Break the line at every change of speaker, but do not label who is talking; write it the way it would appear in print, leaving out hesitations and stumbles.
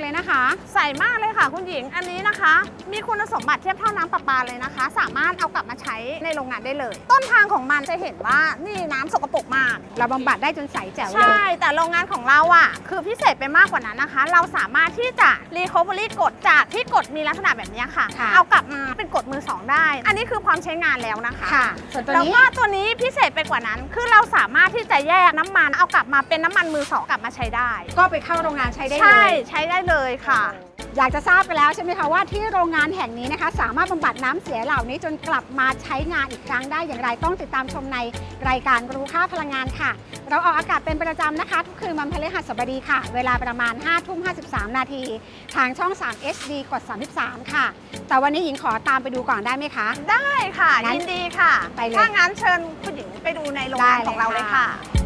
เลยนะคะ
ใสมากเลยค่ะคุณหญิงอันนี้นะคะมีคุณสมบัติเทียบเท่าน้ำประปาเลยนะคะสามารถเอากลับมาใช้ในโรงงานได้เลยต้นทางของมันจะเห็นว่านี่น้ำสกปรกมาก
เราบำบัดได้จนใสแจ๋วเลย
ใช่แต่โรงงานของเราอ่ะคือพิเศษไปมากกว่านั้นนะคะเราสามารถที่จะรีคอเวอรี่กรดจากที่กรดมีลักษณะแบบนี้ค่ะเอากลับมาเป็นกรดมือสองได้อันนี้คือความใช้งานแล้วนะคะ
ส่วนตัว
แล้ว
นี้
ก็ตัวนี้พิเศษไปกว่านั้นคือเราสามารถที่จะแยกน้ำมันเอากลับมาเป็นน้ำมันมือสองกลับมาใช้ได้
ก็ไปเข้าโรงงานใช้ได้เลย
ใช่ใช้ได้เลยค่ะ
อยากจะทราบไปแล้วใช่ไหมคะว่าที่โรงงานแห่งนี้นะคะสามารถบำบัดน้ำเสียเหล่านี้จนกลับมาใช้งานอีกครั้งได้อย่างไรต้องติดตามชมในรายการรู้ค่าพลังงานค่ะเราออกอากาศเป็นประจำนะคะทุกคืนวันพฤหัสบดีค่ะเวลาประมาณ 5:53 นาทีทางช่อง 3 HD กด 33 ค่ะแต่วันนี้หญิงขอตามไปดูก่อนได้ไหมคะ
ได้ค่ะยินดีค่ะ
ไปเลย
ถ้างั้นเชิญคุณหญิงไปดูในโรงงานของเราเลยค่ะ